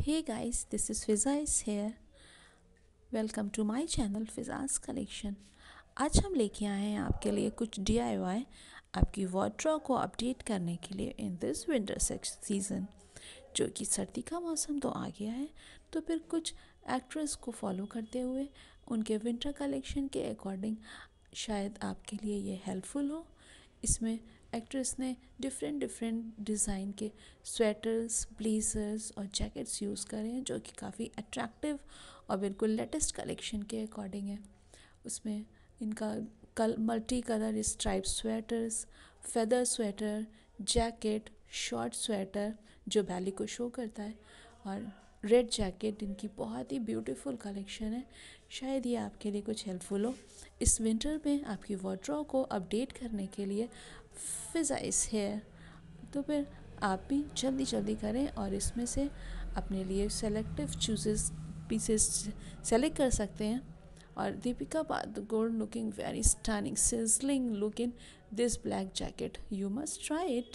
Hey guys, this is Fiza is here. Welcome to my channel Fiza's collection. आज हम लेके आए हैं आपके लिए कुछ DIY आपकी वार्डरोब को अपडेट करने के लिए इन दिस विंटर सीज़न। जो कि सर्दी का मौसम तो आ गया है, तो फिर कुछ एक्ट्रेस को फॉलो करते हुए उनके विंटर कलेक्शन के अकॉर्डिंग शायद आपके लिए ये हेल्पफुल हो। इसमें एक्ट्रेस ने डिफरेंट डिज़ाइन के स्वेटर्स, ब्लेजर्स और जैकेट्स यूज़ करे हैं जो कि काफ़ी अट्रैक्टिव और बिल्कुल लेटेस्ट कलेक्शन के अकॉर्डिंग है। उसमें इनका multi colour stripe sweaters, feather sweater, jacket, short sweater जो बैली को शो करता है और रेड जैकेट, इनकी बहुत ही ब्यूटीफुल कलेक्शन है। शायद ये आपके लिए कुछ हेल्पफुल हो इस विंटर में आपकी वार्डरोब को अपडेट करने के लिए। Fiza is here. तो फिर आप भी जल्दी जल्दी करें और इसमें से अपने लिए सेलेक्टिव पीसेस सेलेक्ट कर सकते हैं। और Deepika Padukone looking very stunning sizzling look in this black jacket, you must try it.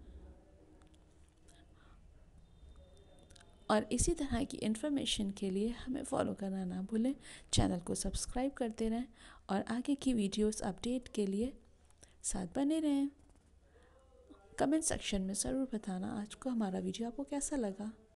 और इसी तरह की इन्फॉर्मेशन के लिए हमें फॉलो करना ना भूलें, चैनल को सब्सक्राइब करते रहें और आगे की वीडियोस अपडेट के लिए साथ बने रहें। कमेंट सेक्शन में ज़रूर बताना आज को हमारा वीडियो आपको कैसा लगा।